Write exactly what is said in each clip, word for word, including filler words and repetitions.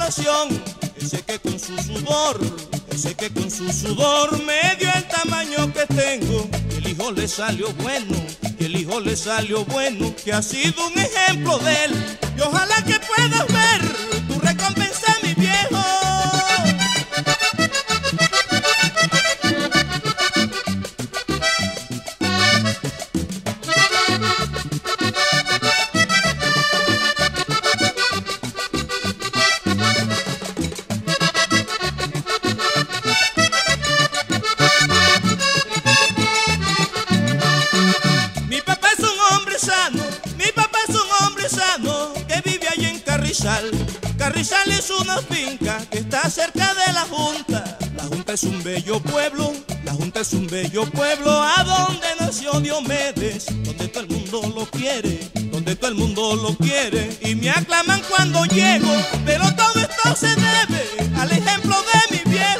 salvación, ese que con su sudor, ese que con su sudor me dio el tamaño que tengo. Y el hijo le salió bueno, y el hijo le salió bueno, que ha sido un ejemplo de él. Y ojalá que puedas ver tu recompensa, mi viejo. Carrizal es una finca que está cerca de la Junta. La Junta es un bello pueblo, la Junta es un bello pueblo, a donde nació Diomedes, donde todo el mundo lo quiere, donde todo el mundo lo quiere. Y me aclaman cuando llego, pero todo esto se debe al ejemplo de mi viejo.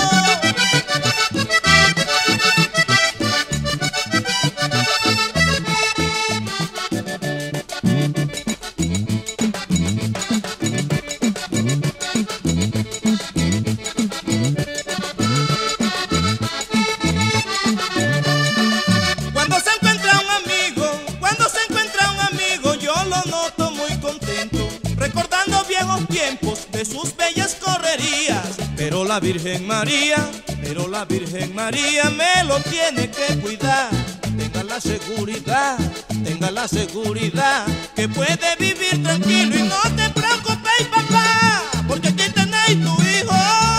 De sus bellas correrías, pero la Virgen María, pero la Virgen María me lo tiene que cuidar. Tenga la seguridad, tenga la seguridad, que puede vivir tranquilo y no te preocupes, papá, porque aquí tenéis tu hijo.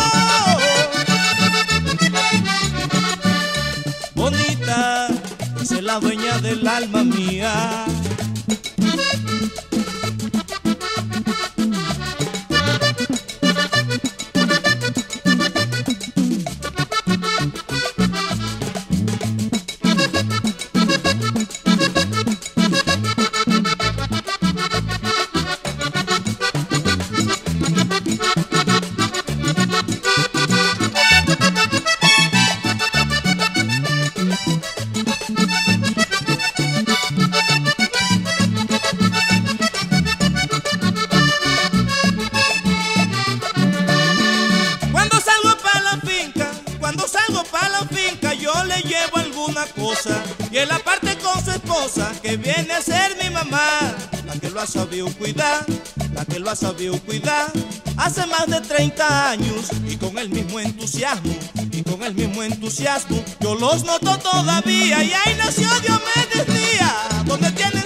Bonita, esa es la dueña del alma mía. Cosa, y él aparte con su esposa, que viene a ser mi mamá, la que lo ha sabido cuidar, la que lo ha sabido cuidar hace más de treinta años, y con el mismo entusiasmo, y con el mismo entusiasmo yo los noto todavía. Y ahí nació Diomedes Díaz, donde tiene